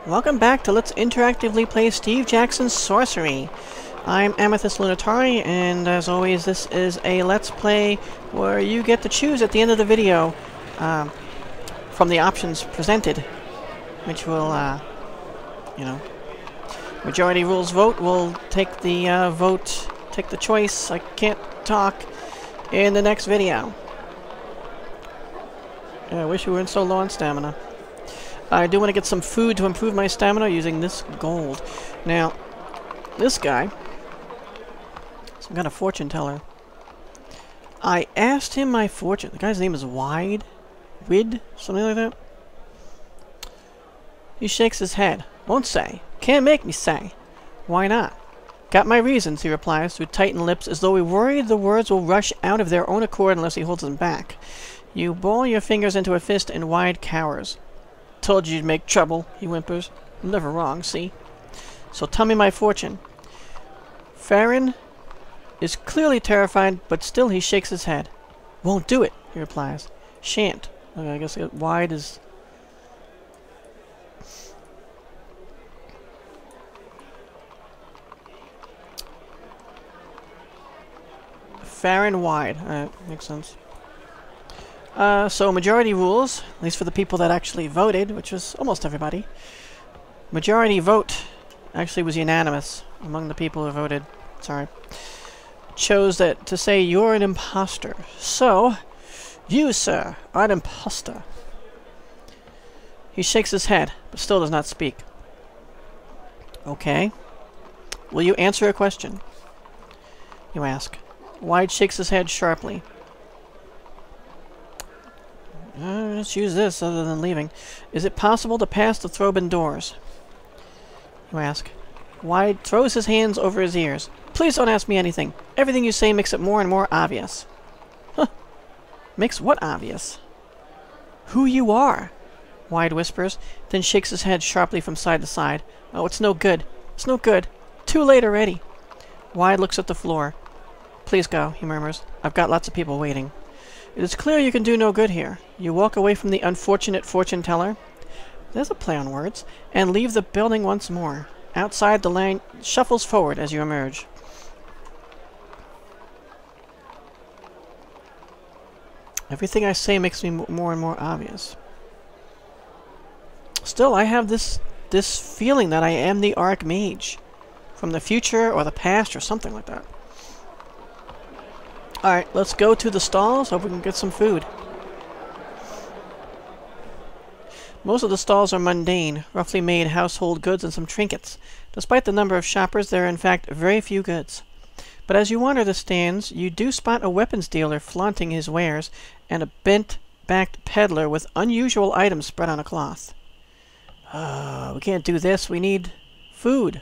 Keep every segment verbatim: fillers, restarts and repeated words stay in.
Welcome back to Let's Interactively Play Steve Jackson's Sorcery. I'm Amethyst Lunatari, and as always, this is a Let's Play where you get to choose at the end of the video uh, from the options presented, which will, uh, you know, majority rules vote. We'll take the uh, vote, take the choice, I can't talk, in the next video. Yeah, I wish we weren't so low on stamina. I do want to get some food to improve my stamina using this gold. Now, this guy, some kind of fortune teller. I asked him my fortune. The guy's name is Wide, Wid, something like that. He shakes his head. Won't say. Can't make me say. Why not? Got my reasons, he replies through tightened lips, as though he worried the words will rush out of their own accord unless he holds them back. You ball your fingers into a fist and Wide cowers. Told you you'd make trouble, he whimpers. I'm never wrong, see? So tell me my fortune. Farron is clearly terrified, but still he shakes his head. Won't do it, he replies. Shan't. Okay, I guess Wide is... Farron Wide. Alright, makes sense. Uh, so majority rules, at least for the people that actually voted, which was almost everybody. Majority vote actually was unanimous among the people who voted. Sorry. Chose that to say you're an imposter. So, you, sir, are an imposter. He shakes his head, but still does not speak. Okay. Will you answer a question? You ask. Wide shakes his head sharply. Uh, let's use this other than leaving. Is it possible to pass the Throben doors? You ask. Wide throws his hands over his ears. Please don't ask me anything. Everything you say makes it more and more obvious. Huh. Makes what obvious? Who you are, Wide whispers, then shakes his head sharply from side to side. Oh, it's no good. It's no good. Too late already. Wide looks at the floor. Please go, he murmurs. I've got lots of people waiting. It is clear you can do no good here. You walk away from the unfortunate fortune teller. There's a play on words. And leave the building once more. Outside, the line shuffles forward as you emerge. Everything I say makes me more and more obvious. Still, I have this this feeling that I am the Archmage. From the future or the past or something like that. Alright, let's go to the stalls. Hope we can get some food. Most of the stalls are mundane, roughly made household goods and some trinkets. Despite the number of shoppers, there are in fact very few goods. But as you wander the stands, you do spot a weapons dealer flaunting his wares, and a bent-backed peddler with unusual items spread on a cloth. Uh, we can't do this. We need food.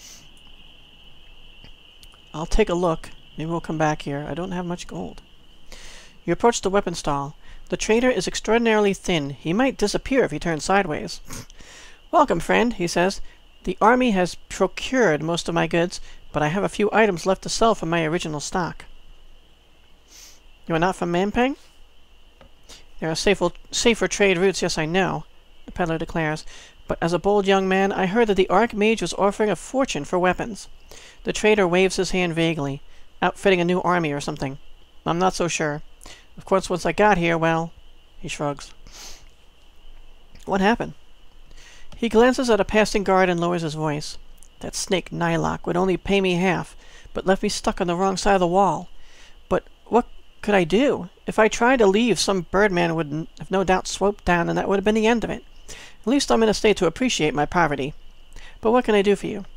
I'll take a look. Maybe we'll come back here. I don't have much gold. You approach the weapon stall. The trader is extraordinarily thin. He might disappear if he turns sideways. Welcome, friend, he says. The army has procured most of my goods, but I have a few items left to sell from my original stock. You are not from Mampang? There are safer, safer trade routes, yes I know, the peddler declares. But as a bold young man, I heard that the Archmage was offering a fortune for weapons. The trader waves his hand vaguely. Outfitting a new army or something. I'm not so sure. Of course, once I got here, well... He shrugs. What happened? He glances at a passing guard and lowers his voice. That snake Nylock would only pay me half, but left me stuck on the wrong side of the wall. But what could I do? If I tried to leave, some birdman would have no doubt swooped down, and that would have been the end of it. At least I'm in a state to appreciate my poverty. But what can I do for you?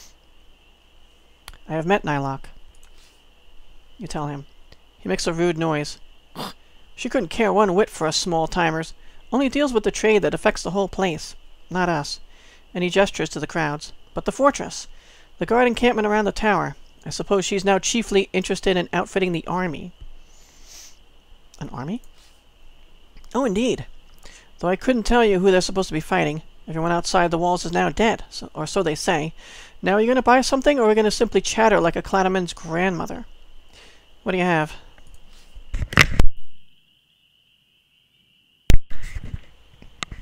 I have met Nylock. You tell him. He makes a rude noise. She couldn't care one whit for us small-timers. Only deals with the trade that affects the whole place. Not us. And he gestures to the crowds. But the fortress. The guard encampment around the tower. I suppose she's now chiefly interested in outfitting the army. An army? Oh, indeed. Though I couldn't tell you who they're supposed to be fighting. Everyone outside the walls is now dead, so, or so they say. Now are you going to buy something, or are we going to simply chatter like a Clattaman's grandmother? What do you have?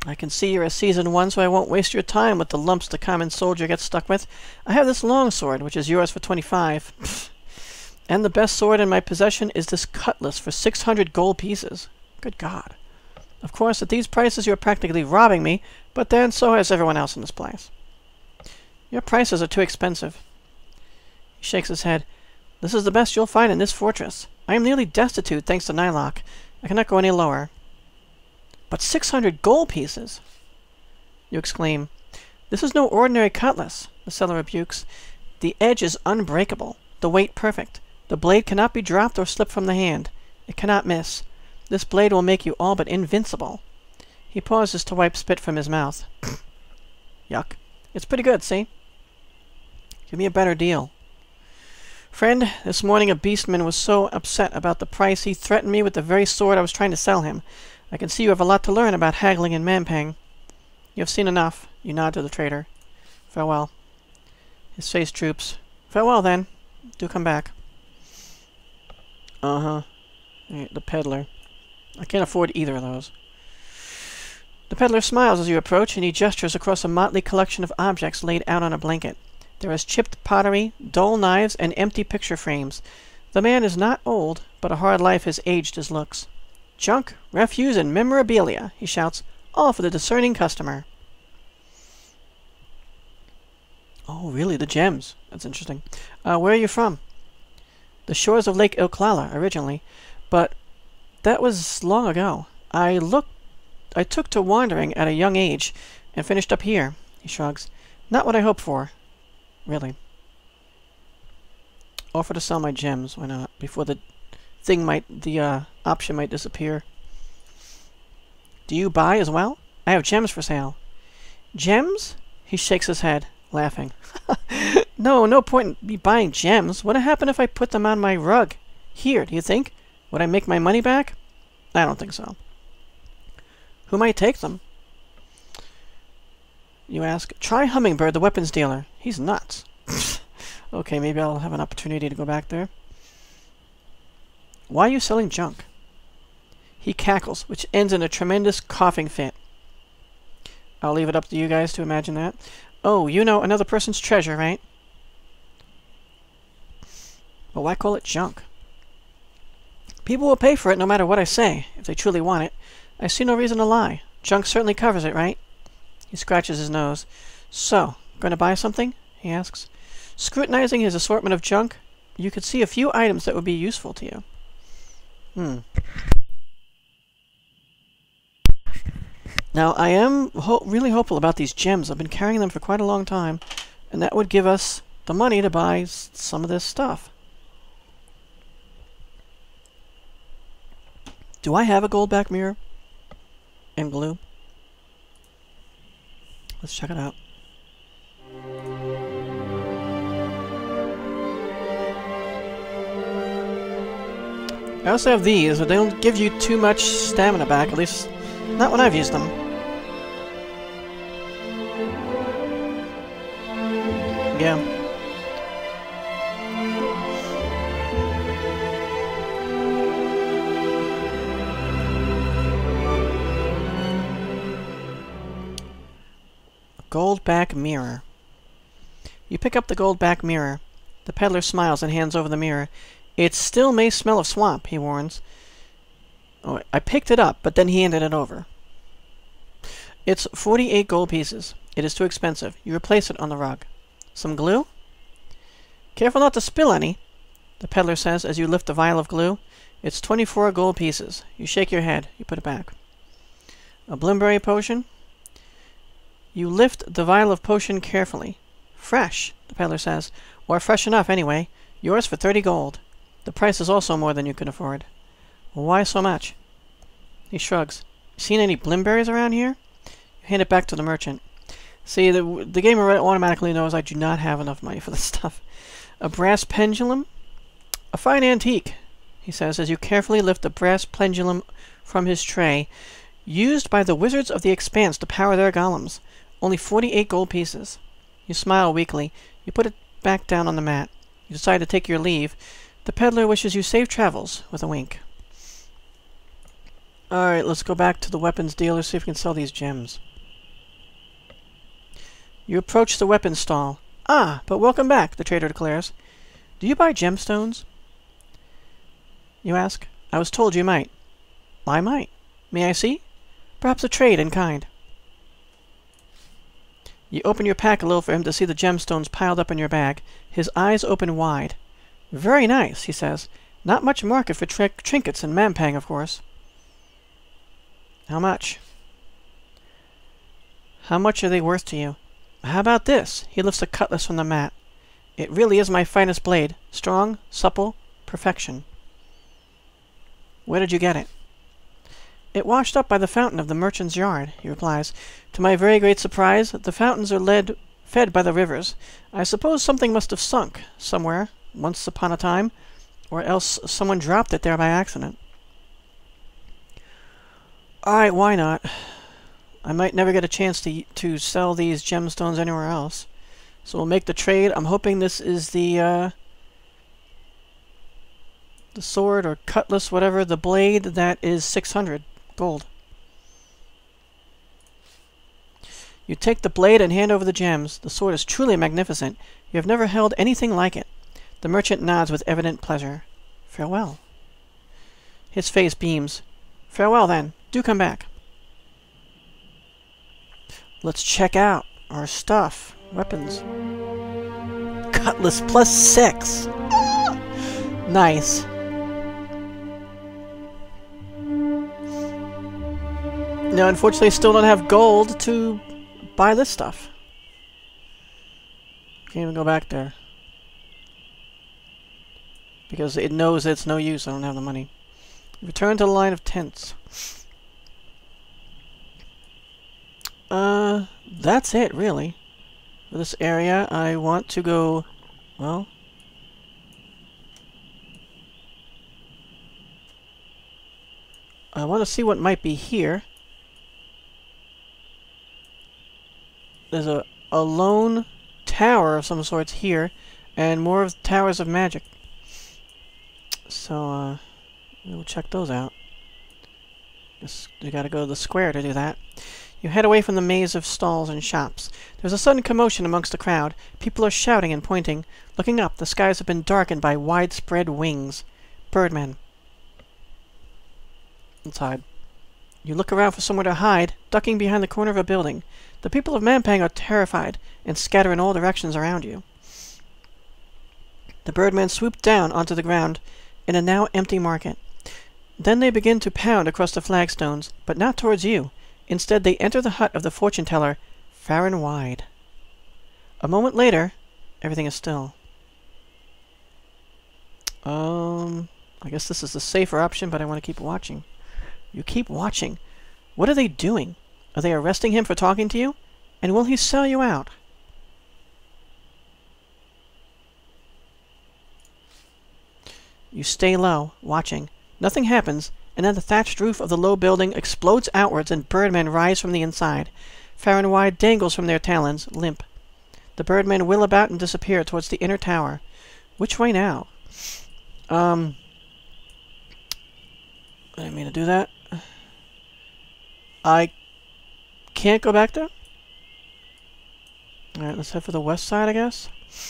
I can see you're a seasoned one, so I won't waste your time with the lumps the common soldier gets stuck with. I have this long sword, which is yours for twenty-five. And the best sword in my possession is this cutlass for six hundred gold pieces. Good God. Of course, at these prices you're practically robbing me, but then so has everyone else in this place. Your prices are too expensive. He shakes his head. This is the best you'll find in this fortress. I am nearly destitute thanks to Nylock. I cannot go any lower. But six hundred gold pieces! You exclaim. This is no ordinary cutlass, the seller rebukes. The edge is unbreakable, the weight perfect. The blade cannot be dropped or slip from the hand. It cannot miss. This blade will make you all but invincible. He pauses to wipe spit from his mouth. Yuck. It's pretty good, see? Give me a better deal. Friend, this morning a beastman was so upset about the price he threatened me with the very sword I was trying to sell him. I can see you have a lot to learn about haggling in Mampang. You have seen enough. You nod to the trader. Farewell. His face droops. Farewell, then. Do come back. Uh-huh. The peddler. I can't afford either of those. The peddler smiles as you approach, and he gestures across a motley collection of objects laid out on a blanket. There is chipped pottery, dull knives, and empty picture frames. The man is not old, but a hard life has aged his looks. Junk, refuse, and memorabilia, he shouts, all for the discerning customer. Oh, really? The gems. That's interesting. Uh, where are you from? The shores of Lake Ilklala, originally, but that was long ago. I looked, I took to wandering at a young age, and finished up here. He shrugs. Not what I hoped for. Really. Offer to sell my gems. Why not? Before the thing might, the uh, option might disappear. Do you buy as well? I have gems for sale. Gems? He shakes his head, laughing. No, no point in me buying gems. What'd happen if I put them on my rug? Here, do you think? Would I make my money back? I don't think so. Who might take them? You ask. Try Hummingbird, the weapons dealer. He's nuts. Okay, maybe I'll have an opportunity to go back there. Why are you selling junk? He cackles, which ends in a tremendous coughing fit. I'll leave it up to you guys to imagine that. Oh, you know another person's treasure, right? But why call it junk? People will pay for it no matter what I say, if they truly want it. I see no reason to lie. Junk certainly covers it, right? He scratches his nose. So, going to buy something? He asks. Scrutinizing his assortment of junk, you could see a few items that would be useful to you. Hmm. Now, I am ho really hopeful about these gems. I've been carrying them for quite a long time, and that would give us the money to buy s some of this stuff. Do I have a gold back mirror? And glue? Let's check it out. I also have these, but they don't give you too much stamina back, at least not when I've used them. Yeah. Gold back mirror. You pick up the gold back mirror. The peddler smiles and hands over the mirror. It still may smell of swamp, he warns. Oh, I picked it up, but then he handed it over. It's forty-eight gold pieces. It is too expensive. You replace it on the rug. Some glue? Careful not to spill any, the peddler says as you lift the vial of glue. It's twenty-four gold pieces. You shake your head. You put it back. A blimberry potion? You lift the vial of potion carefully. Fresh, the peddler says. Or fresh enough, anyway. Yours for thirty gold. The price is also more than you can afford. Why so much? He shrugs. Seen any blimberries around here? You hand it back to the merchant. See, the, the game automatically knows I do not have enough money for this stuff. A brass pendulum? A fine antique, he says, as you carefully lift the brass pendulum from his tray. Used by the Wizards of the Expanse to power their golems. Only forty-eight gold pieces. You smile weakly. You put it back down on the mat. You decide to take your leave. The peddler wishes you safe travels, with a wink. Alright, let's go back to the weapons dealer, see if we can sell these gems. You approach the weapons stall. Ah, but welcome back, the trader declares. Do you buy gemstones? You ask. I was told you might. I might. May I see? Perhaps a trade in kind. You open your pack a little for him to see the gemstones piled up in your bag. His eyes open wide. Very nice, he says. Not much market for tr trinkets in Mampang, of course. How much? How much are they worth to you? How about this? He lifts a cutlass from the mat. It really is my finest blade. Strong, supple, perfection. Where did you get it? It washed up by the fountain of the merchant's yard, he replies. To my very great surprise, the fountains are led, fed by the rivers. I suppose something must have sunk somewhere, once upon a time, or else someone dropped it there by accident. Alright, why not? I might never get a chance to to sell these gemstones anywhere else. So we'll make the trade. I'm hoping this is the uh, the sword or cutlass, whatever, the blade that is six hundred gold. You take the blade and hand over the gems. The sword is truly magnificent. You have never held anything like it. The merchant nods with evident pleasure. Farewell. His face beams. Farewell, then. Do come back. Let's check out our stuff. Weapons. Cutlass plus six. Ah! Nice. Now, unfortunately, I still don't have gold to buy this stuff. Can't even go back there. Because it knows it's no use. I don't have the money. Return to the line of tents. Uh, that's it, really. For this area, I want to go, well... I want to see what might be here. There's a, a lone tower of some sorts here, and more of towers of magic. So, uh, we'll check those out. Guess you gotta go to the square to do that. You head away from the maze of stalls and shops. There's a sudden commotion amongst the crowd. People are shouting and pointing. Looking up, the skies have been darkened by widespread wings. Birdmen. Let's hide. You look around for somewhere to hide, ducking behind the corner of a building. The people of Mampang are terrified and scatter in all directions around you. The birdmen swoop down onto the ground in a now empty market. Then they begin to pound across the flagstones, but not towards you. Instead, they enter the hut of the fortune-teller, far and wide. A moment later, everything is still. Um, I guess this is the safer option, but I want to keep watching. You keep watching. What are they doing? Are they arresting him for talking to you? And will he sell you out? You stay low, watching. Nothing happens, and then the thatched roof of the low building explodes outwards and birdmen rise from the inside. Far and wide dangles from their talons, limp. The birdmen wheel about and disappear towards the inner tower. Which way now? Um... I didn't mean to do that. I can't go back there? Alright, let's head for the west side, I guess.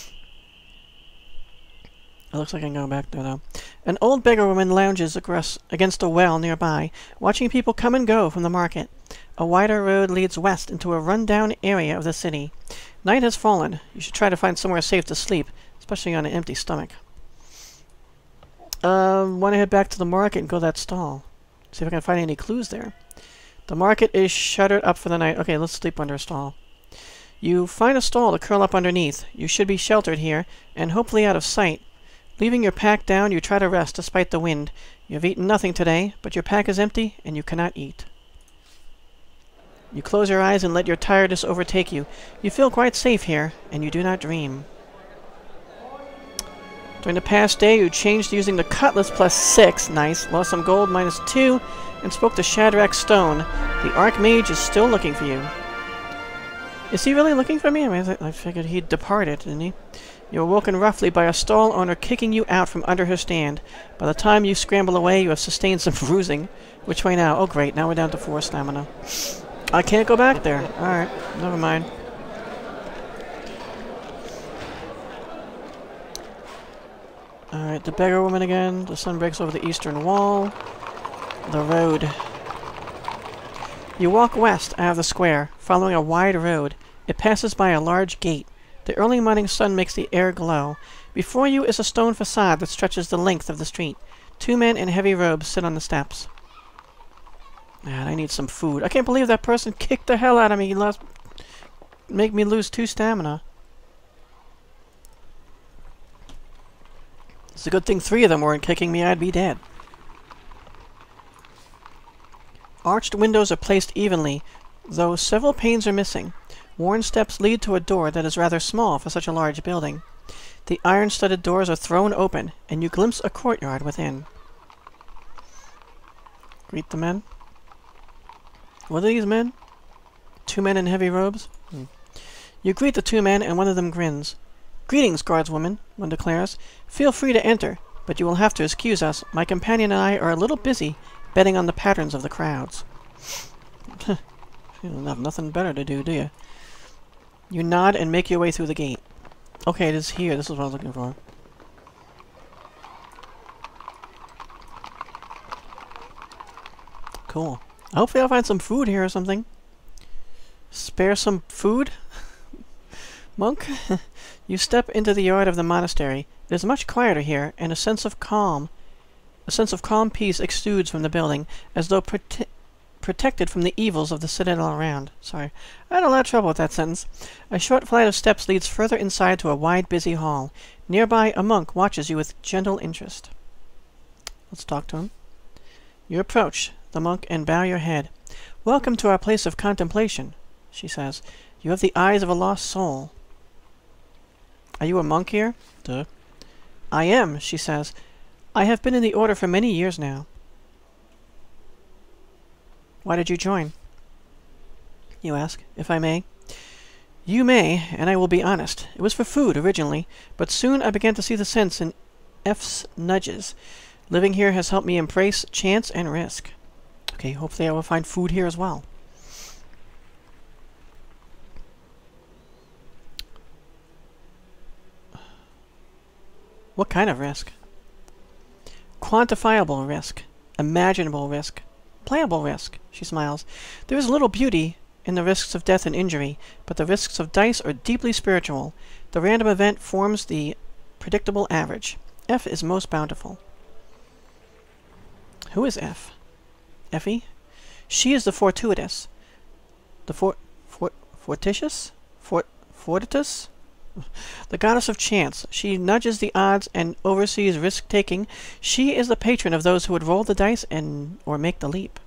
It looks like I can go back there, though. An old beggar woman lounges against a well nearby, watching people come and go from the market. A wider road leads west into a run-down area of the city. Night has fallen. You should try to find somewhere safe to sleep, especially on an empty stomach. Um, want to head back to the market and go to that stall. See if I can find any clues there. The market is shuttered up for the night. Okay, let's sleep under a stall. You find a stall to curl up underneath. You should be sheltered here, and hopefully out of sight. Leaving your pack down, you try to rest despite the wind. You have eaten nothing today, but your pack is empty, and you cannot eat. You close your eyes and let your tiredness overtake you. You feel quite safe here, and you do not dream. During the past day, you changed using the Cutlass plus six, nice, lost some gold minus two, and spoke to Shadrach Stone. The Archmage is still looking for you. Is he really looking for me? I mean, I figured he'd departed, didn't he? You are woken roughly by a stall owner kicking you out from under her stand. By the time you scramble away, you have sustained some bruising. Which way now? Oh, great. Now we're down to four stamina. I can't go back there. Alright, never mind. Alright, the beggar woman again. The sun breaks over the eastern wall. The road. You walk west out of the square, following a wide road. It passes by a large gate. The early morning sun makes the air glow. Before you is a stone facade that stretches the length of the street. Two men in heavy robes sit on the steps. Man, I need some food. I can't believe that person kicked the hell out of me. He lost... Make me lose two stamina. It's a good thing three of them weren't kicking me. I'd be dead. Arched windows are placed evenly, though several panes are missing. Worn steps lead to a door that is rather small for such a large building. The iron-studded doors are thrown open, and you glimpse a courtyard within. Greet the men. What are these men? Two men in heavy robes? Hmm. You greet the two men, and one of them grins. "Greetings, guardswoman," one declares. "Feel free to enter, but you will have to excuse us. My companion and I are a little busy betting on the patterns of the crowds." You don't have nothing better to do, do you? You nod and make your way through the gate. Okay, it is here. This is what I was looking for. Cool. Hopefully I'll find some food here or something. Spare some food? Monk? You step into the yard of the monastery. It is much quieter here, and a sense of calm, a sense of calm peace exudes from the building, as though prote protected from the evils of the citadel around. Sorry. I had a lot of trouble with that sentence. A short flight of steps leads further inside to a wide, busy hall. Nearby, a monk watches you with gentle interest. Let's talk to him. You approach the monk and bow your head. "Welcome to our place of contemplation," she says. "You have the eyes of a lost soul." "Are you a monk here?" Duh. "I am," she says. "I have been in the order for many years now." "Why did you join?" you ask, "if I may." "You may, and I will be honest. It was for food, originally, but soon I began to see the sense in Effe's nudges. Living here has helped me embrace chance and risk." Okay, hopefully I will find food here as well. What kind of risk? Quantifiable risk. Imaginable risk. Playable risk, she smiles. There is little beauty in the risks of death and injury, but the risks of dice are deeply spiritual. The random event forms the predictable average. Effe is most bountiful. Who is Effe? Effe? She is the fortuitous. The for... for... fortitious? Fort... fortitus? The goddess of chance. She nudges the odds and oversees risk-taking. She is the patron of those who would roll the dice and or make the leap.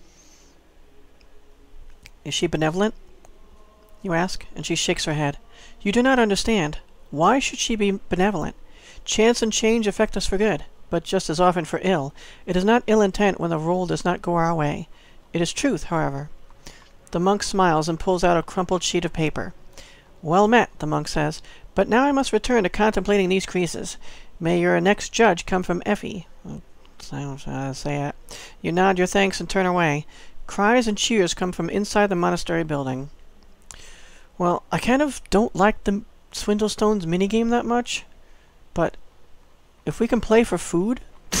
Is she benevolent? You ask, and she shakes her head. You do not understand. Why should she be benevolent? Chance and change affect us for good, but just as often for ill. It is not ill intent when the roll does not go our way. It is truth, however. The monk smiles and pulls out a crumpled sheet of paper. Well met, the monk says, but now I must return to contemplating these creases. May your next judge come from Effe. Sounds how to say it. You nod your thanks and turn away. Cries and cheers come from inside the monastery building. Well, I kind of don't like the Swindlestones minigame that much, but if we can play for food,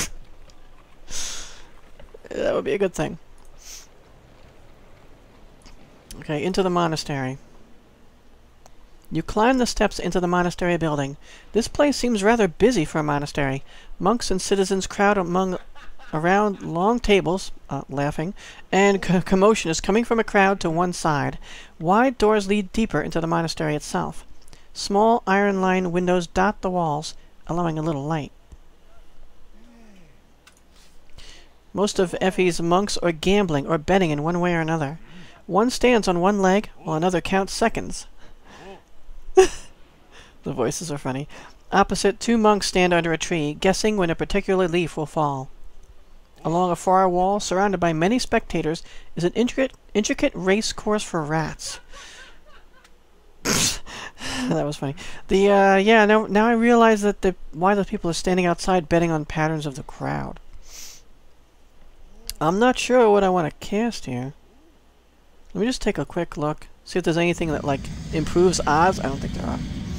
that would be a good thing. Okay, into the monastery. You climb the steps into the monastery building. This place seems rather busy for a monastery. Monks and citizens crowd among around long tables, uh, laughing, and c commotion is coming from a crowd to one side. Wide doors lead deeper into the monastery itself. Small iron-lined windows dot the walls, allowing a little light. Most of Effe's monks are gambling or betting in one way or another. One stands on one leg, while another counts seconds. The voices are funny. Opposite, two monks stand under a tree, guessing when a particular leaf will fall. Along a far wall, surrounded by many spectators, is an intricate, intricate race course for rats. That was funny. The, uh, yeah, now, now I realize that the, why the people are standing outside betting on patterns of the crowd. I'm not sure what I want to cast here. Let me just take a quick look. See if there's anything that, like, improves odds. I don't think there are.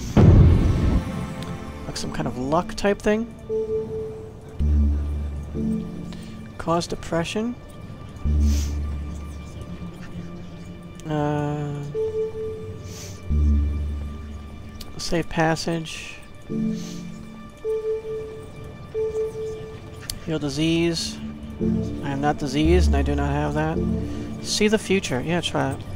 Like some kind of luck type thing. Cause depression. Uh, save passage. Heal disease. I am not diseased, and I do not have that. See the future. Yeah, try it.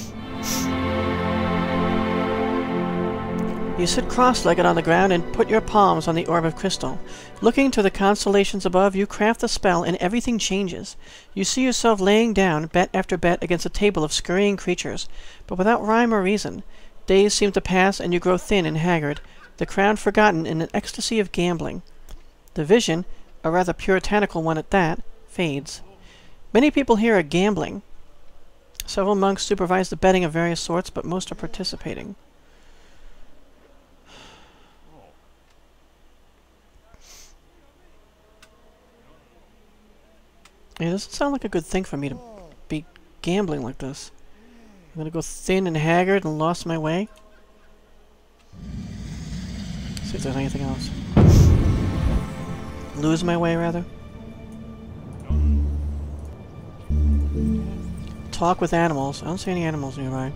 You sit cross-legged on the ground and put your palms on the orb of crystal. Looking to the constellations above, you craft the spell and everything changes. You see yourself laying down, bet after bet, against a table of scurrying creatures, but without rhyme or reason. Days seem to pass and you grow thin and haggard, the crown forgotten in an ecstasy of gambling. The vision, a rather puritanical one at that, fades. Many people here are gambling. Several monks supervise the betting of various sorts, but most are participating. Yeah, it doesn't sound like a good thing for me to be gambling like this. I'm gonna go thin and haggard and lost my way. See if there's anything else. Lose my way, rather. Talk with animals. I don't see any animals nearby.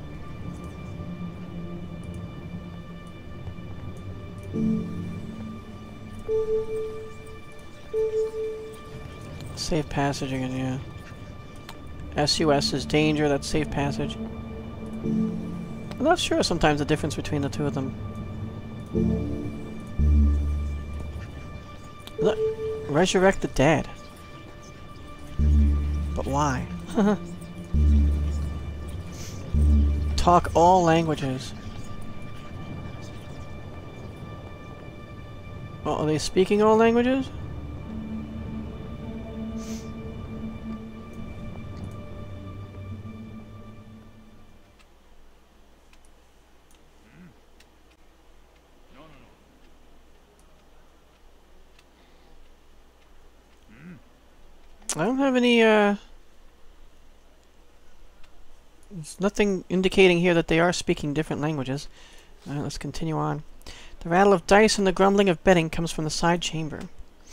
Safe passage again, yeah. S U S is danger, that's safe passage. I'm not sure sometimes the difference between the two of them. Look, resurrect the dead. But why? Talk all languages. Oh, are they speaking all languages? I don't have any, uh... there's nothing indicating here that they are speaking different languages. Alright, let's continue on. The rattle of dice and the grumbling of betting comes from the side chamber.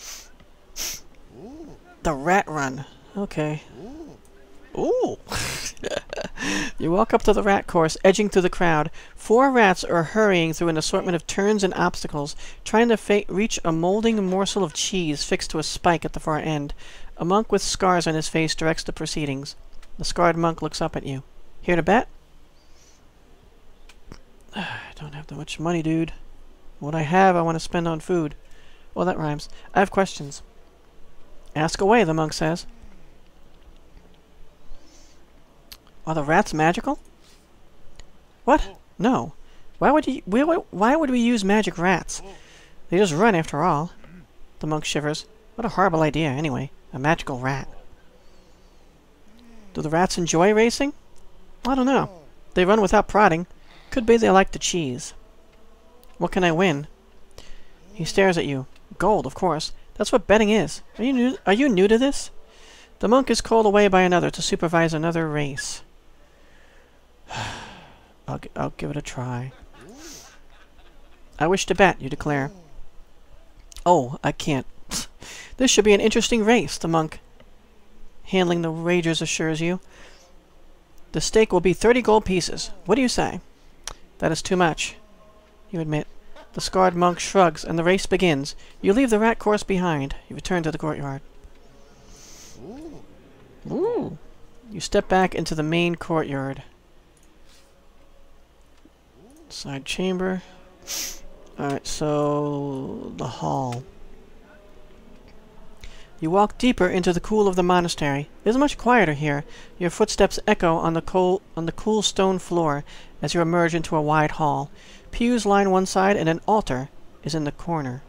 The rat run. Okay. Ooh! You walk up to the rat course, edging through the crowd. Four rats are hurrying through an assortment of turns and obstacles, trying to fa reach a molding morsel of cheese fixed to a spike at the far end. A monk with scars on his face directs the proceedings. The scarred monk looks up at you. Here to bet? I don't have that much money, dude. What I have, I want to spend on food. Well, that rhymes. I have questions. Ask away, the monk says. Are the rats magical? What? No. Why would you? Why would we use magic rats? They just run after all. The monk shivers. What a horrible idea, anyway. A magical rat. Do the rats enjoy racing? I don't know. They run without prodding. Could be they like the cheese. What can I win? He stares at you. Gold, of course. That's what betting is. Are you new, are you new to this? The monk is called away by another to supervise another race. I'll, g I'll give it a try. I wish to bet, you declare. Oh, I can't. This should be an interesting race, the monk, handling the wagers, assures you. The stake will be thirty gold pieces. What do you say? That is too much, you admit. The scarred monk shrugs, and the race begins. You leave the rat course behind. You return to the courtyard. Ooh. You step back into the main courtyard. Side chamber. Alright, so... the hall. You walk deeper into the cool of the monastery. It is much quieter here. Your footsteps echo on the, cool, on the cool stone floor as you emerge into a wide hall. Pews line one side, and an altar is in the corner.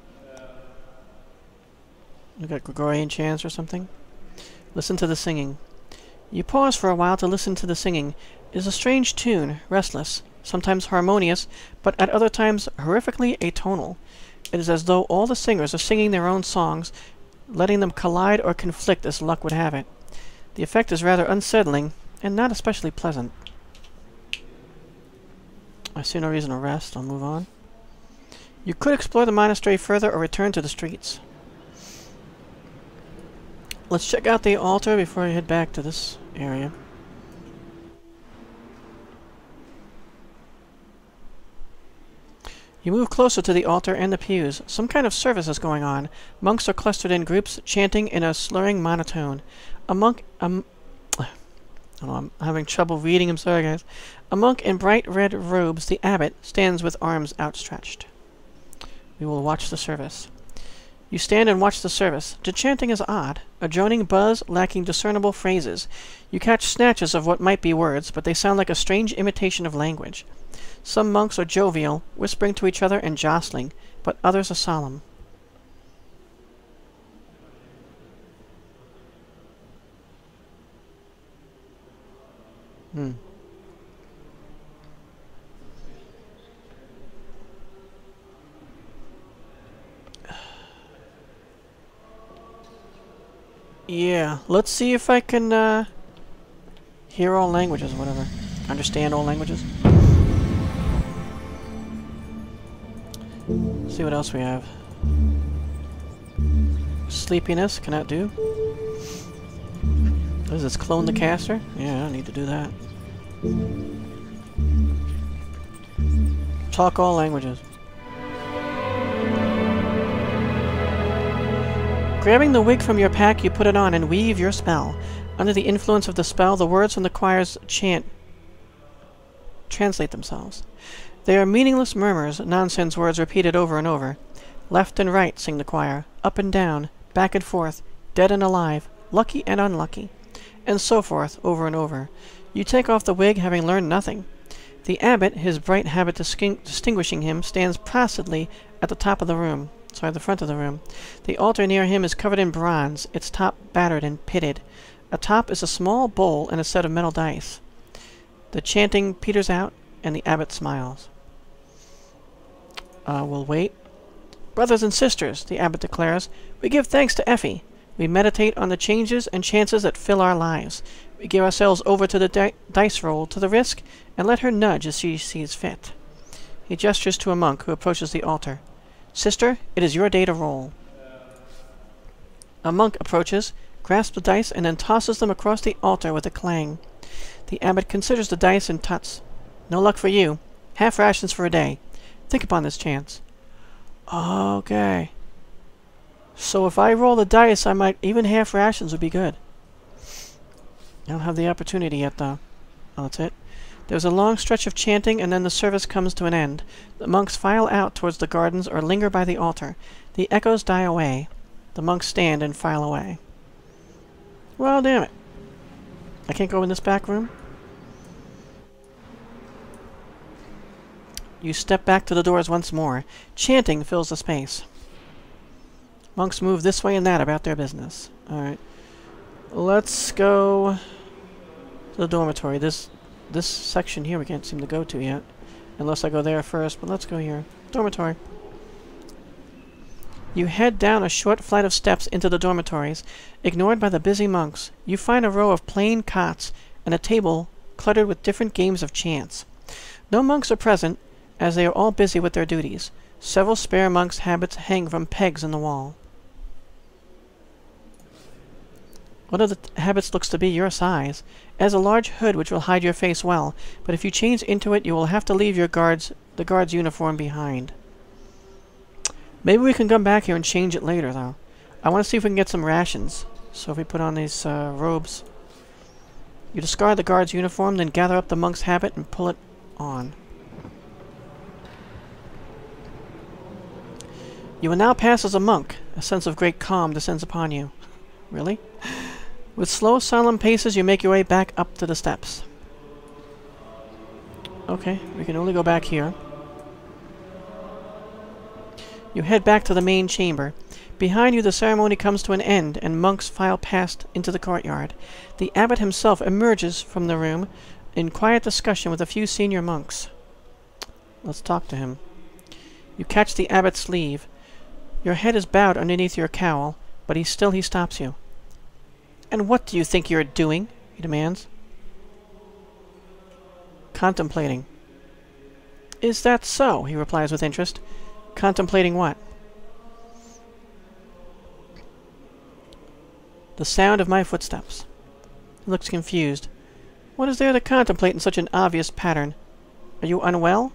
You got Gregorian chants or something? Listen to the singing. You pause for a while to listen to the singing. It is a strange tune, restless, sometimes harmonious, but at other times horrifically atonal. It is as though all the singers are singing their own songs, letting them collide or conflict as luck would have it. The effect is rather unsettling, and not especially pleasant. I see no reason to rest. I'll move on. You could explore the monastery further or return to the streets. Let's check out the altar before I head back to this area. You move closer to the altar and the pews. Some kind of service is going on. Monks are clustered in groups, chanting in a slurring monotone. A monk... Um, oh, I'm having trouble reading. I'm sorry, guys. A monk in bright red robes, the abbot, stands with arms outstretched. We will watch the service. You stand and watch the service. The chanting is odd. A droning buzz lacking discernible phrases. You catch snatches of what might be words, but they sound like a strange imitation of language. Some monks are jovial, whispering to each other and jostling, but others are solemn. Hmm. Yeah, let's see if I can uh, hear all languages, whatever. Understand all languages. See what else we have. Sleepiness, cannot do. What is this, clone the caster? Yeah, I don't need to do that. Talk all languages. Grabbing the wig from your pack, you put it on and weave your spell. Under the influence of the spell, the words from the choir's chant translate themselves. They are meaningless murmurs, nonsense words repeated over and over. Left and right, sing the choir. Up and down, back and forth, dead and alive, lucky and unlucky, and so forth, over and over. You take off the wig, having learned nothing. The abbot, his bright habit distinguishing him, stands placidly at the top of the room. Sorry, the front of the room. The altar near him is covered in bronze, its top battered and pitted. Atop is a small bowl and a set of metal dice. The chanting peters out, and the abbot smiles. Uh, we'll wait. Brothers and sisters, the abbot declares, we give thanks to Effie. We meditate on the changes and chances that fill our lives. We give ourselves over to the di dice roll, to the risk, and let her nudge as she sees fit. He gestures to a monk who approaches the altar. Sister, it is your day to roll. A monk approaches, grasps the dice, and then tosses them across the altar with a clang. The abbot considers the dice and tuts. No luck for you. Half rations for a day. Think upon this chance. Okay. So if I roll the dice, I might... even half rations would be good. I don't have the opportunity yet, though. Oh, that's it. There's a long stretch of chanting, and then the service comes to an end. The monks file out towards the gardens or linger by the altar. The echoes die away. The monks stand and file away. Well, damn it. I can't go in this back room? You step back to the doors once more. Chanting fills the space. Monks move this way and that about their business. Alright. Let's go to the dormitory. This this section here we can't seem to go to yet. Unless I go there first, but let's go here. Dormitory. You head down a short flight of steps into the dormitories. Ignored by the busy monks, you find a row of plain cots and a table cluttered with different games of chance. No monks are present, as they are all busy with their duties. Several spare monks' habits hang from pegs in the wall. One of the habits looks to be your size. It has a large hood which will hide your face well, but if you change into it, you will have to leave your guards, the guard's uniform behind. Maybe we can come back here and change it later, though. I want to see if we can get some rations. So if we put on these uh, robes. You discard the guard's uniform, then gather up the monk's habit and pull it on. You will now pass as a monk. A sense of great calm descends upon you. Really? With slow, solemn paces, you make your way back up to the steps. Okay, we can only go back here. You head back to the main chamber. Behind you, the ceremony comes to an end, and monks file past into the courtyard. The abbot himself emerges from the room in quiet discussion with a few senior monks. Let's talk to him. You catch the abbot's sleeve. Your head is bowed underneath your cowl, but he still he stops you. And what do you think you're doing? He demands. Contemplating. Is that so? He replies with interest. Contemplating what? The sound of my footsteps. He looks confused. What is there to contemplate in such an obvious pattern? Are you unwell?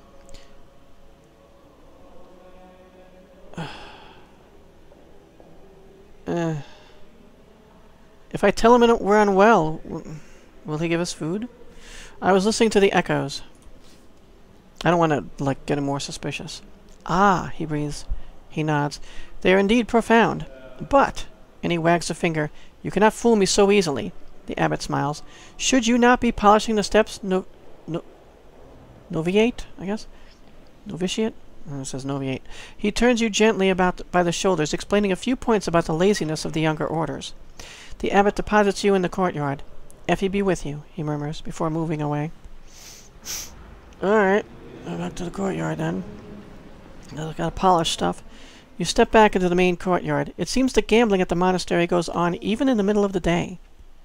uh, if I tell him we're unwell, will he give us food? I was listening to the echoes. I don't want to, like, get him more suspicious. Ah, he breathes. He nods. They are indeed profound. But, and he wags a finger, you cannot fool me so easily. The abbot smiles. Should you not be polishing the steps? No, no, noviate, I guess? Novitiate? Oh, it says noviate. He turns you gently about by the shoulders, explaining a few points about the laziness of the younger orders. The abbot deposits you in the courtyard. Effie be with you, he murmurs, before moving away. Alright, go back to the courtyard then. Now I've got to polish stuff. You step back into the main courtyard. It seems the gambling at the monastery goes on even in the middle of the day.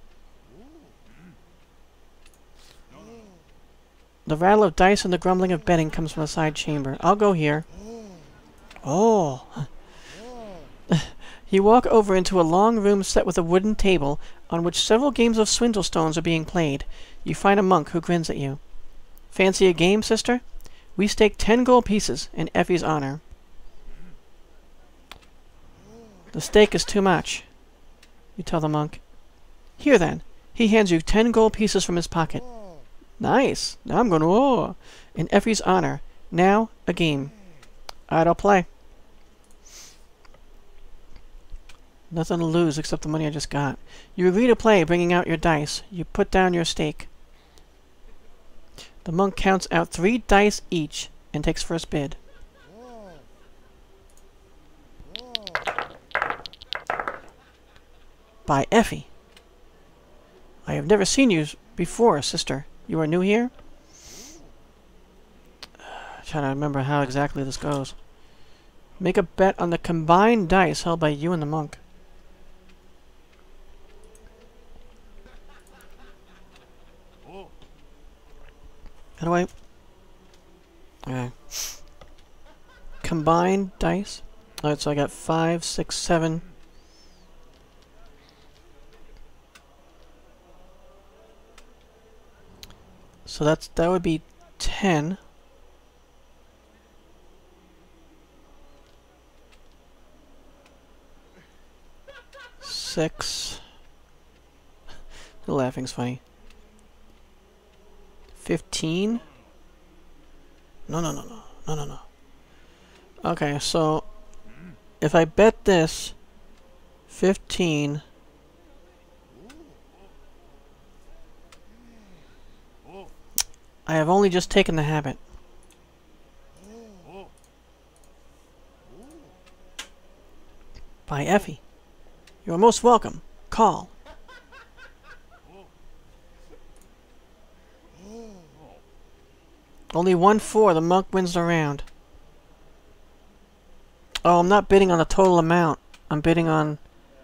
The rattle of dice and the grumbling of betting comes from a side chamber. I'll go here. Oh. You walk over into a long room set with a wooden table on which several games of swindle stones are being played. You find a monk who grins at you. Fancy a game, sister? We stake ten gold pieces in Effie's honor. The stake is too much, you tell the monk. Here then. He hands you ten gold pieces from his pocket. Nice. Now I'm going to... Oh, in Effie's honor. Now, a game. Alright, I'll play. Nothing to lose except the money I just got. You agree to play, bringing out your dice. You put down your stake. The monk counts out three dice each and takes first bid. By Effie. I have never seen you before, sister. You are new here? Uh, trying to remember how exactly this goes. Make a bet on the combined dice held by you and the monk. How do I... Okay. Combined dice. Alright, so I got five, six, seven... So that's that would be ten. Six. The laughing's funny. Fifteen. No, no, no, no, no, no, no. Okay, so if I bet this, fifteen. I have only just taken the habit. By Effie. You are most welcome. Call. Only one four. The monk wins the round. Oh, I'm not bidding on the total amount. I'm bidding on...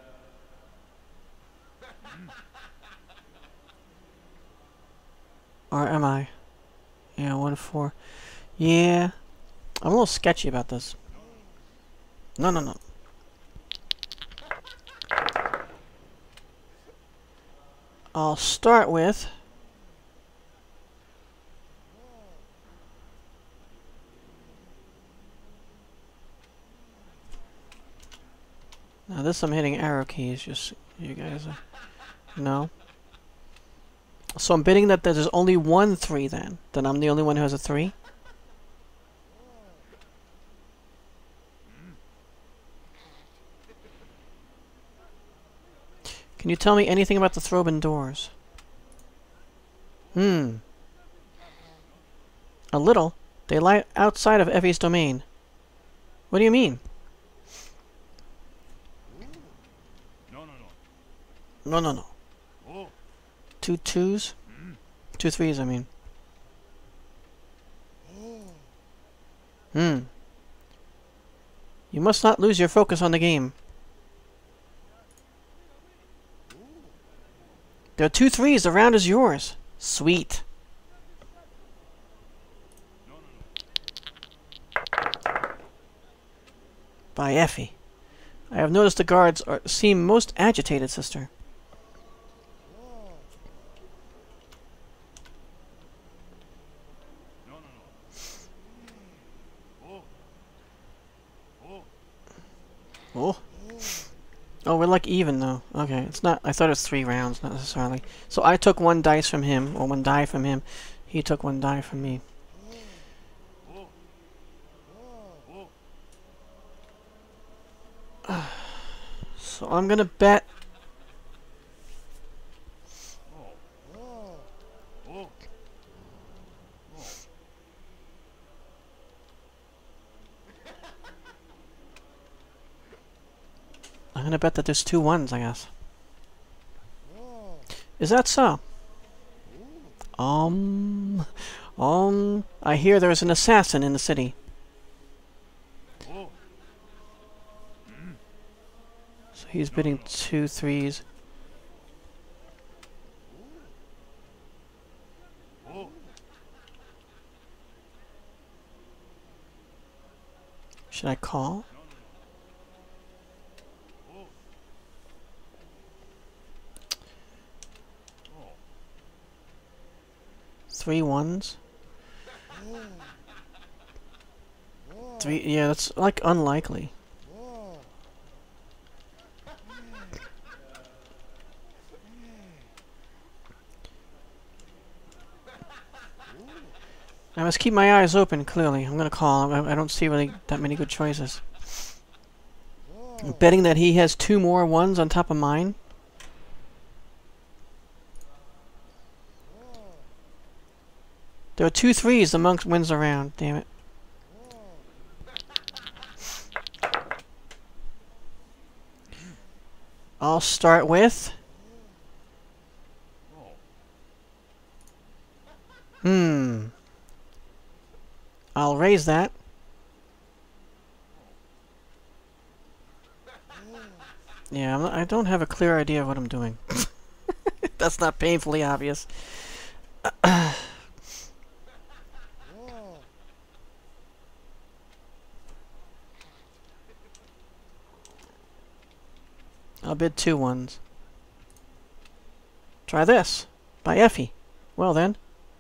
Or am I? Yeah, one four. Yeah. I'm a little sketchy about this. No, no, no. I'll start with... Now this I'm hitting arrow keys, just so you guys uh, know. So I'm bidding that there's only one three then. Then I'm the only one who has a three. Can you tell me anything about the Throben doors? Hmm. A little. They lie outside of Effie's domain. What do you mean? No, no, no. No, no, no. Oh. Two twos? Two threes, I mean. Hmm. You must not lose your focus on the game. There are two threes. The round is yours. Sweet. By Effie. I have noticed the guards are, seem most agitated, sister. Oh. Oh, we're like even though. Okay, it's not. I thought it was three rounds, not necessarily. So I took one dice from him, or one die from him. He took one die from me. So I'm gonna bet. I'm gonna bet that there's two ones, I guess. Is that so? Um, um, I hear there's an assassin in the city. So he's bidding two threes. Should I call? Three ones. Three, yeah, that's like unlikely. I must keep my eyes open, clearly. I'm gonna call. I, I don't see really that many good choices. I'm betting that he has two more ones on top of mine. There are two threes. The monk wins the round. Damn it. I'll start with... Hmm. I'll raise that. Yeah, I'm not, I don't have a clear idea of what I'm doing. That's not painfully obvious. I'll bid two ones. Try this. By Effie. Well then.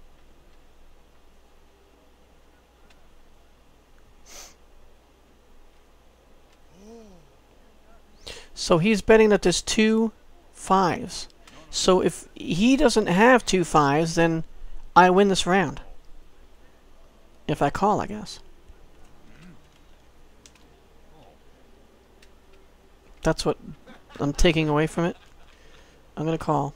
So he's betting that there's two fives. So if he doesn't have two fives, then I win this round. If I call, I guess. That's what I'm taking away from it. I'm gonna call.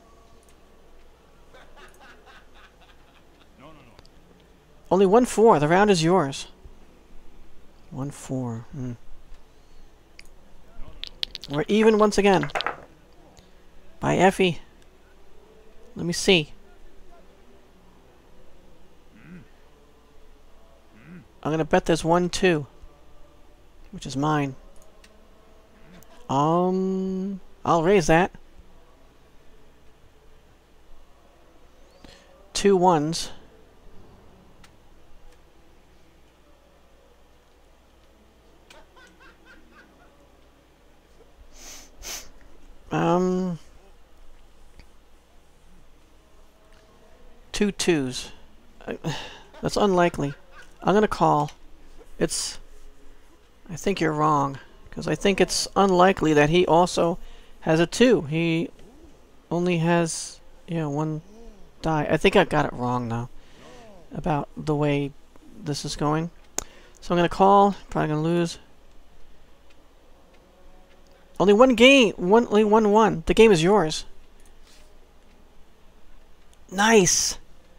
No, no, no. Only one four. The round is yours. One four. Hmm. We're even once again. By Effie. Let me see. I'm gonna bet there's one two, which is mine. Um, I'll raise that. Two ones. Um, two twos. I, that's unlikely. I'm gonna call. It's... I think you're wrong. Because I think it's unlikely that he also has a two. He only has, yeah, one die. I think I got it wrong, though, about the way this is going. So I'm going to call. Probably going to lose. Only one game. One, only one one. The game is yours. Nice!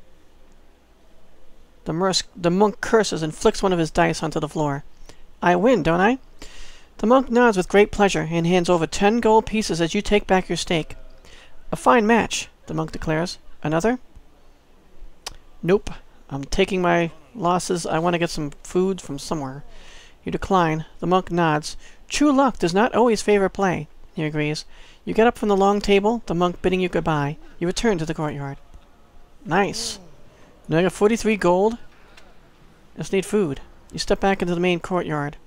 The, merc the monk curses and flicks one of his dice onto the floor. I win, don't I? The monk nods with great pleasure and hands over ten gold pieces as you take back your stake. A fine match, the monk declares. Another? Nope. I'm taking my losses. I want to get some food from somewhere. You decline. The monk nods. True luck does not always favor play, he agrees. You get up from the long table, the monk bidding you goodbye. You return to the courtyard. Nice. Now I got forty-three gold. Just need food. You step back into the main courtyard.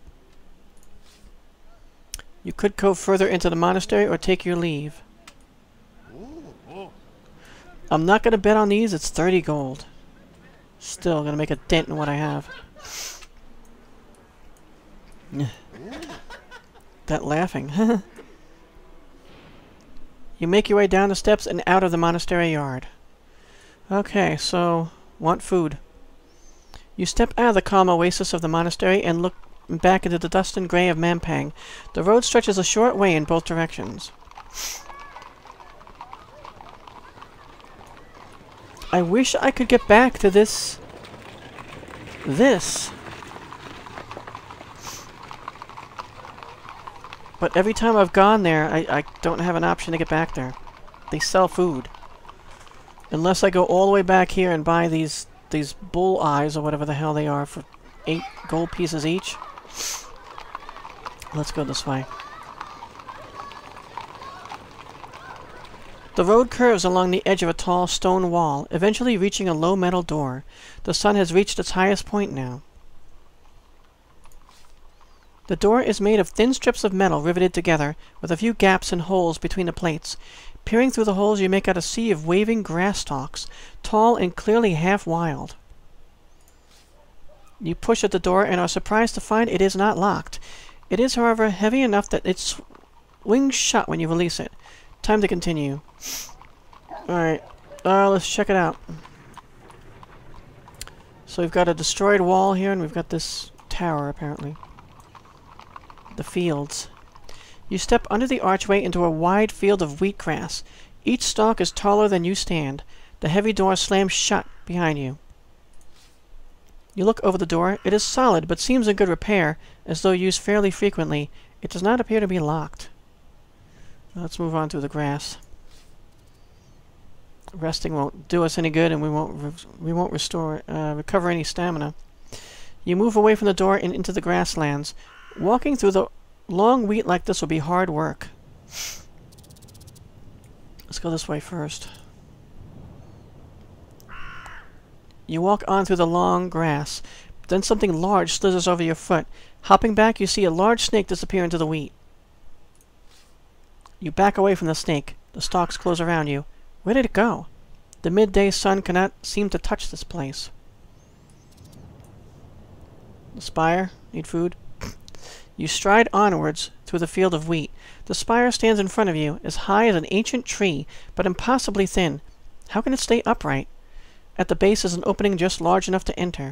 You could go further into the monastery or take your leave. I'm not going to bet on these. It's thirty gold. Still going to make a dent in what I have. That laughing. You make your way down the steps and out of the monastery yard. Okay, so, want food. You step out of the calm oasis of the monastery and look back into the dust and grey of Mampang. The road stretches a short way in both directions. I wish I could get back to this... this. But every time I've gone there, I, I don't have an option to get back there. They sell food. Unless I go all the way back here and buy these these bull eyes, or whatever the hell they are, for eight gold pieces each. Let's go this way. The road curves along the edge of a tall stone wall, eventually reaching a low metal door. The sun has reached its highest point now. The door is made of thin strips of metal riveted together, with a few gaps and holes between the plates. Peering through the holes, you make out a sea of waving grass stalks, tall and clearly half wild. You push at the door and are surprised to find it is not locked. It is, however, heavy enough that it swings shut when you release it. Time to continue. Alright, uh, let's check it out. So we've got a destroyed wall here, and we've got this tower, apparently. The fields. You step under the archway into a wide field of wheatgrass. Each stalk is taller than you stand. The heavy door slams shut behind you. You look over the door. It is solid, but seems in good repair, as though used fairly frequently. It does not appear to be locked. Let's move on through the grass. Resting won't do us any good, and we won't re we won't restore uh, recover any stamina. You move away from the door and into the grasslands. Walking through the long wheat like this will be hard work. Let's go this way first. You walk on through the long grass. Then something large slithers over your foot. Hopping back, you see a large snake disappear into the wheat. You back away from the snake. The stalks close around you. Where did it go? The midday sun cannot seem to touch this place. The spire? Need food? You stride onwards through the field of wheat. The spire stands in front of you, as high as an ancient tree, but impossibly thin. How can it stay upright? At the base is an opening just large enough to enter.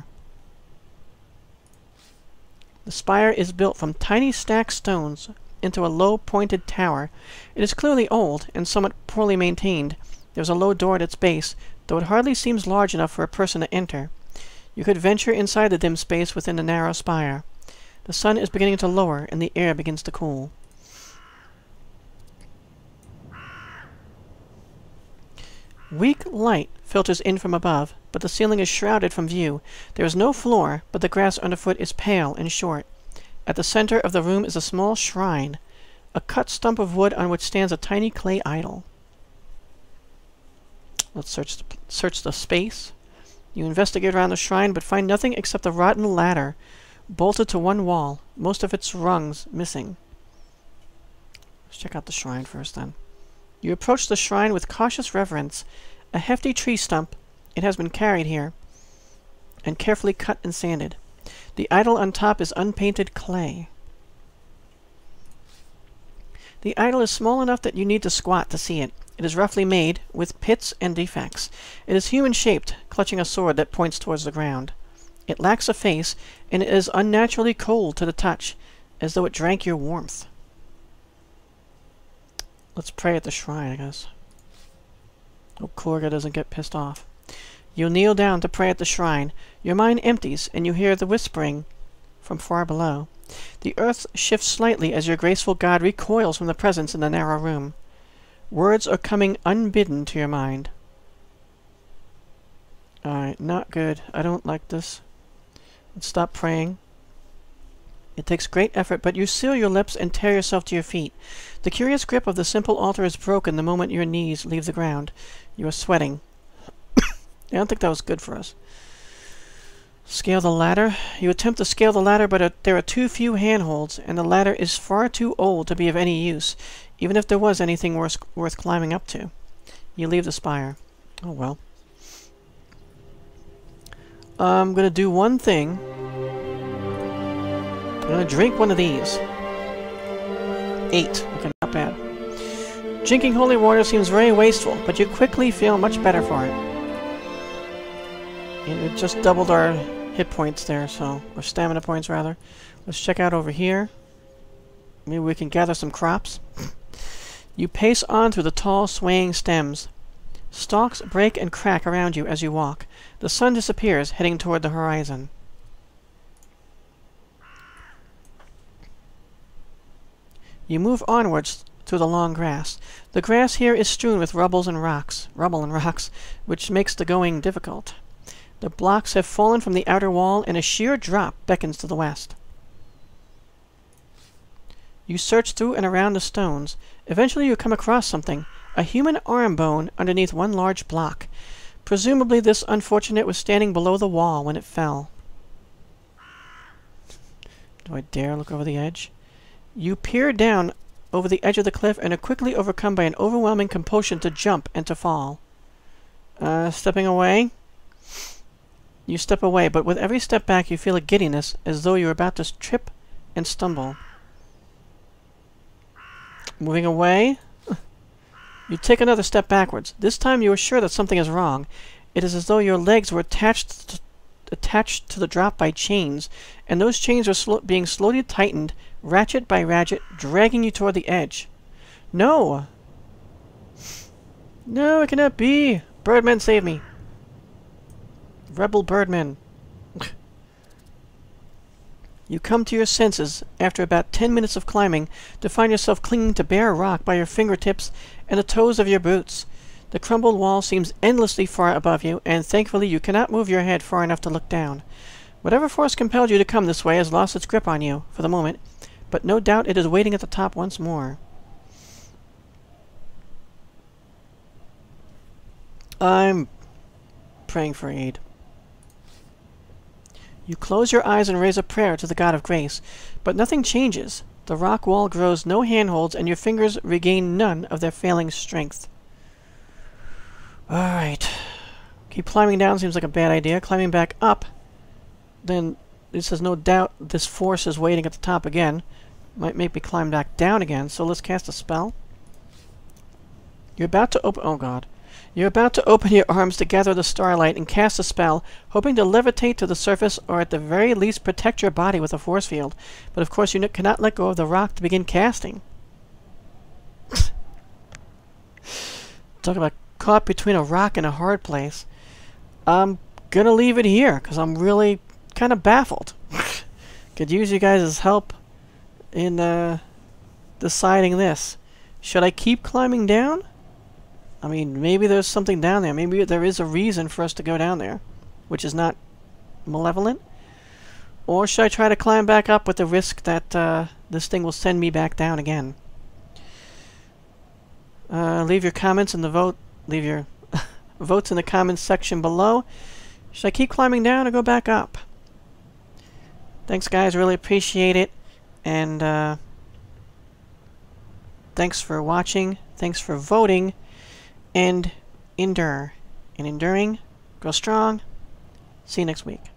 The spire is built from tiny stacked stones into a low, pointed tower. It is clearly old and somewhat poorly maintained. There is a low door at its base, though it hardly seems large enough for a person to enter. You could venture inside the dim space within the narrow spire. The sun is beginning to lower, and the air begins to cool. Weak light filters in from above, but the ceiling is shrouded from view. There is no floor, but the grass underfoot is pale and short. At the center of the room is a small shrine, a cut stump of wood on which stands a tiny clay idol. Let's search the, search the space. You investigate around the shrine, but find nothing except a rotten ladder, bolted to one wall, most of its rungs missing. Let's check out the shrine first, then. You approach the shrine with cautious reverence. A hefty tree stump, it has been carried here, and carefully cut and sanded. The idol on top is unpainted clay. The idol is small enough that you need to squat to see it. It is roughly made, with pits and defects. It is human-shaped, clutching a sword that points towards the ground. It lacks a face, and it is unnaturally cold to the touch, as though it drank your warmth. Let's pray at the shrine, I guess. Hope Korga doesn't get pissed off. You kneel down to pray at the shrine. Your mind empties, and you hear the whispering from far below. The earth shifts slightly as your graceful god recoils from the presence in the narrow room. Words are coming unbidden to your mind. Alright, not good. I don't like this. Let's stop praying. It takes great effort, but you seal your lips and tear yourself to your feet. The curious grip of the simple altar is broken the moment your knees leave the ground. You are sweating. I don't think that was good for us. Scale the ladder. You attempt to scale the ladder, but uh, there are too few handholds, and the ladder is far too old to be of any use, even if there was anything worth, worth climbing up to. You leave the spire. Oh well. I'm gonna do one thing. I'm gonna drink one of these. Eight. Okay, not bad. Drinking holy water seems very wasteful, but you quickly feel much better for it. And it just doubled our hit points there, so... or stamina points, rather. Let's check out over here. Maybe we can gather some crops. You pace on through the tall, swaying stems. Stalks break and crack around you as you walk. The sun disappears, heading toward the horizon. You move onwards through the long grass. The grass here is strewn with rubbles and rocks, rubble and rocks, which makes the going difficult. The blocks have fallen from the outer wall, and a sheer drop beckons to the west. You search through and around the stones. Eventually you come across something, a human arm bone underneath one large block. Presumably this unfortunate was standing below the wall when it fell. Do I dare look over the edge? You peer down over the edge of the cliff and are quickly overcome by an overwhelming compulsion to jump and to fall. Uh, stepping away. You step away, but with every step back you feel a giddiness, as though you are about to trip and stumble. Moving away. You take another step backwards. This time you are sure that something is wrong. It is as though your legs were attached to, attached to the drop by chains, and those chains are sl being slowly tightened, ratchet by ratchet, dragging you toward the edge. No! No, it cannot be! Birdmen, save me! Rebel birdmen. You come to your senses after about ten minutes of climbing to find yourself clinging to bare rock by your fingertips and the toes of your boots. The crumbled wall seems endlessly far above you, and thankfully you cannot move your head far enough to look down. Whatever force compelled you to come this way has lost its grip on you, for the moment, but no doubt it is waiting at the top once more. I'm praying for aid. You close your eyes and raise a prayer to the God of Grace, but nothing changes. The rock wall grows no handholds, and your fingers regain none of their failing strength. Alright. Keep climbing down seems like a bad idea. Climbing back up, then it says no doubt this force is waiting at the top again. Might make me climb back down again, so let's cast a spell. You're about to open... oh god. You're about to open your arms to gather the starlight and cast a spell, hoping to levitate to the surface or at the very least protect your body with a force field. But of course you n cannot let go of the rock to begin casting. Talk about caught between a rock and a hard place. I'm gonna leave it here, because I'm really kind of baffled. Could use you guys' help in uh, deciding this. Should I keep climbing down? I mean, maybe there's something down there. Maybe there is a reason for us to go down there, which is not malevolent. Or should I try to climb back up with the risk that uh, this thing will send me back down again? Uh, leave your comments in the vote. Leave your votes in the comments section below. Should I keep climbing down or go back up? Thanks, guys. Really appreciate it. And uh, thanks for watching. Thanks for voting. And endure. And enduring, grow strong. See you next week.